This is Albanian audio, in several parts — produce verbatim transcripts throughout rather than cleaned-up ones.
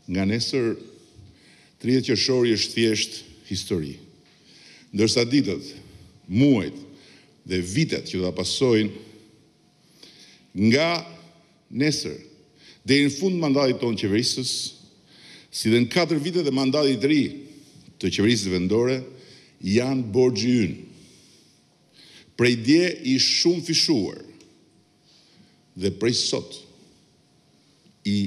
nga nesër tridhjetë qershori është thjesht histori. Ndërsa ditët, muajt dhe vitet që do ta pasojnë nga nesër deri në fund mandatit tonë qeverisës, si dhe në katër vitet e mandatit të ri të qeverisë vendore, janë borxhi ynë. Prej dje i shumë fishuar dhe prej sot i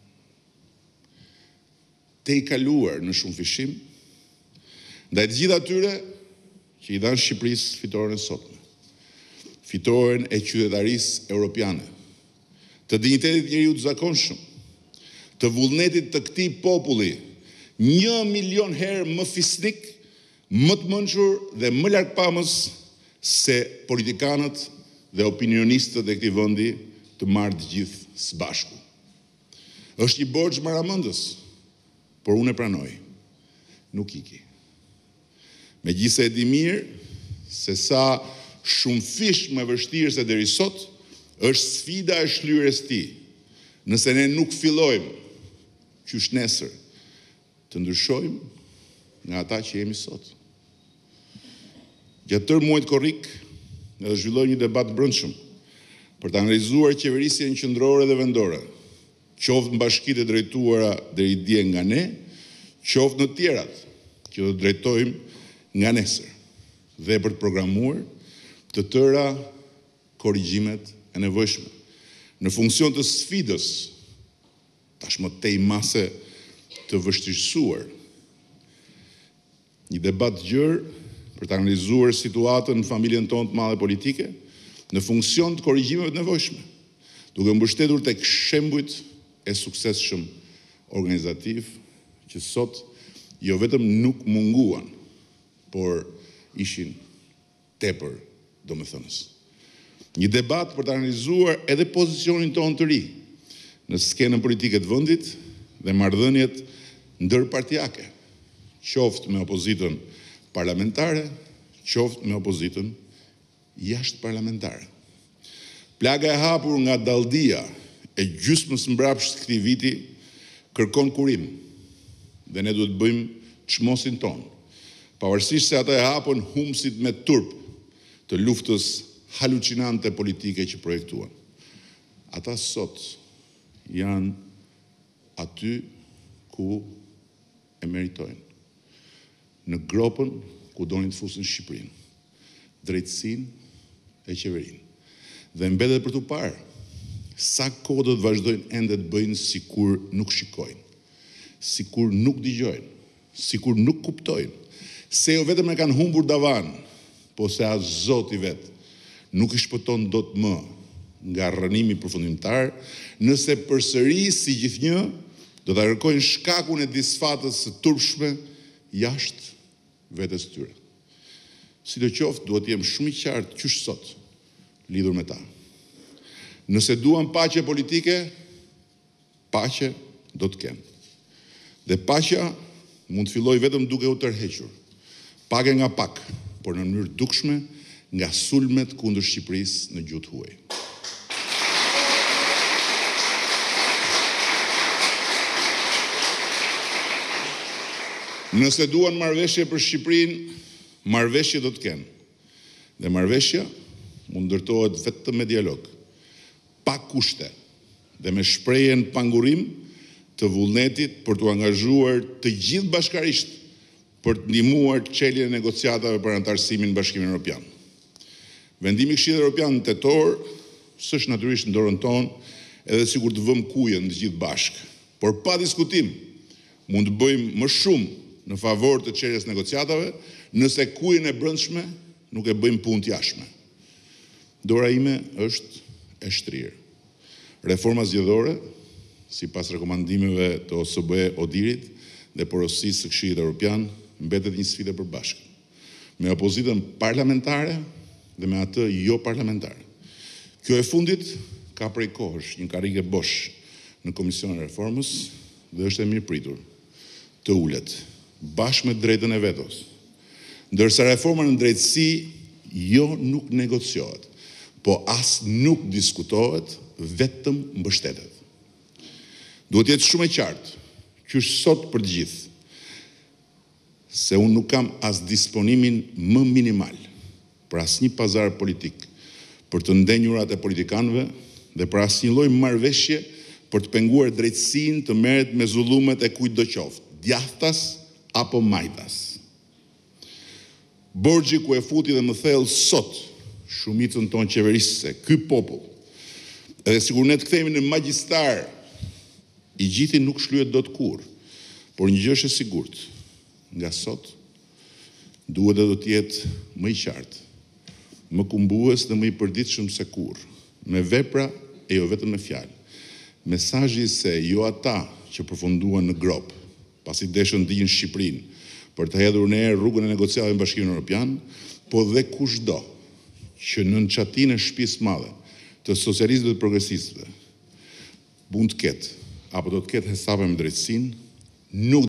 te i kaluar në shumë fishim, ndaj të gjithë atyre që i dhanë Shqipërisë fitoren e sotme, fitoren e qytetarisë europiane, të dinjitetit njeriut të zakonshëm, të vullnetit të këtij populli, një milion herë më fisnik, më të mençur dhe më largpamës se politikanët dhe opinionistët e këtij vendi të marrë të gjithë së bashku. Është një borxh maramendës, por unë e pranoj, nuk iki. Megjithëse e di mirë se sa shumë fish më vështirë se deri sot, është sfida e shlyerjes tij. Nëse ne nuk fillojmë qysh nesër të ndryshojmë nga ata që jemi sot. Gjatë tërë muajit korrik, ne do zhvillojmë një debat brendshëm për të analizuar qeverisjen qendrore dhe vendore, qoftë në bashkitë e drejtuara deri dje nga ne, qoftë në tjerat që do drejtojmë nga nesër, dhe për të programuar të tëra korrigjimet e nevojshme, në funksion të sfidës, tashmë tej mase të vështirësuar, një debat gjerë për të analizuar situatën në familjen tonë të madhe politike, në funksion të korrigjimeve të nevojshme, duke mbështetur tek shembujt e suksesshëm organizativ që sot jo vetëm nuk munguan, por ishin tepër domethënës. Një debat për të analizuar edhe pozicionin tonë të ri në skenën politike të vendit dhe marrëdhëniet ndërpartiake, qoftë me opozitën parlamentare, qoftë me opozitën jashtë parlamentare. Plaga e hapur nga dalldia e gjysmës mbrapsht këtij viti kërkon kurim dhe ne duhet bëjmë çmosin ton, pavarësisht se ata e hapën humsit me turp të luftës halucinante politike që projektuan. Ata sot janë aty ku e meritojnë, në gropën ku donin të fusin Shqipërinë, drejtësinë e qeverinë. Dhe mbetet për t'u parë sa kohë do të vazhdojnë ende të bëjnë sikur nuk shikojnë, sikur nuk dëgjojnë, sikur nuk kuptojnë, se jo vetëm e kanë humbur davan, po se as Zoti vet nuk i shpëton dot më nga rrënimi përfundimtar, nëse përsëri si gjithnjë do ta kërkojnë shkakun e disfatës së turpshme jashtë vetes tyre. Sidoqoftë, duhet të jem shumë i qartë qysh sot lidhur me ta. Nëse duan paqe politike, paqe do të kenë. Dhe paqja mund të fillojë vetëm duke u tërhequr, pak e nga pak, por në mënyrë dukshme nga sulmet kundër Shqipërisë në gjuhë huaj. Nëse duan marrëveshje për Shqipërinë, marrëveshje do të kenë. Dhe marrëveshja mund ndërtohet vetëm me dialog, pa kushte dhe me shprehjen pangurim të vullnetit për të angazhuar të gjithë bashkarisht për të ndihmuar çeljen e negociatave për antarësimin në Bashkimin Evropian. Vendimi i Këshillit Evropian në tetor s'është natyrisht në dorën tonë, edhe sikur të vëmë kujën të gjithë bashkë, por pa diskutim mund të bëjmë më shumë në favor të çeljes negociatave, nëse kujën e brendshme nuk e bëjmë punë të jashtme. Dora ime është e shtrirë. Reforma zgjedhore, sipas rekomandimeve të O S B E Odirit dhe porosisë së Këshillit Evropian, mbetet një sfidë e përbashkët, me opozitën parlamentare dhe me atë jo parlamentare. Kjo e fundit ka prej kohësh një karrige bosh në Komisionin e Reformës dhe është e mirëpritur të ulet bashkë me drejtën e vetos. Ndërsa reforma në drejtësi jo nuk negociohet, po as nuk diskutohet, vetëm mbështetet. Duhet jetë shumë e qartë Ky është sot për të gjithë. Se unë nuk kam as disponimin më minimal për asnjë pazar politik, për të ndenjurat e politikanëve dhe për asnjë lloj marrëveshje për të penguar drejtësinë të merret me zullumet e kujtdo qoftë, djathtas apo majtas. Borxhi ku e futi dhe më thellë sot shumicën tonë qeverisëse, ky popull, edhe sikur ne të kthehemi në magjistar, i gjithi nuk shlyhet dot kurrë, por një gjë është e sigurt, nga sot duhet dhe do të jetë më i qartë, më kumbues dhe më i përditshëm se kurrë, me vepra e jo vetëm me fjalë. Mesazhi se jo ata që përfunduan në grop, pasi deshën të dinë Shqipërinë për të hedhur në erë rrugën e negociatave me Bashkimin Evropian, po dhe kushdo që në çatinë e shtëpisë madhe të socialistëve dhe progresistëve mund të ketë apo do të ketë hesape me drejtësinë, nuk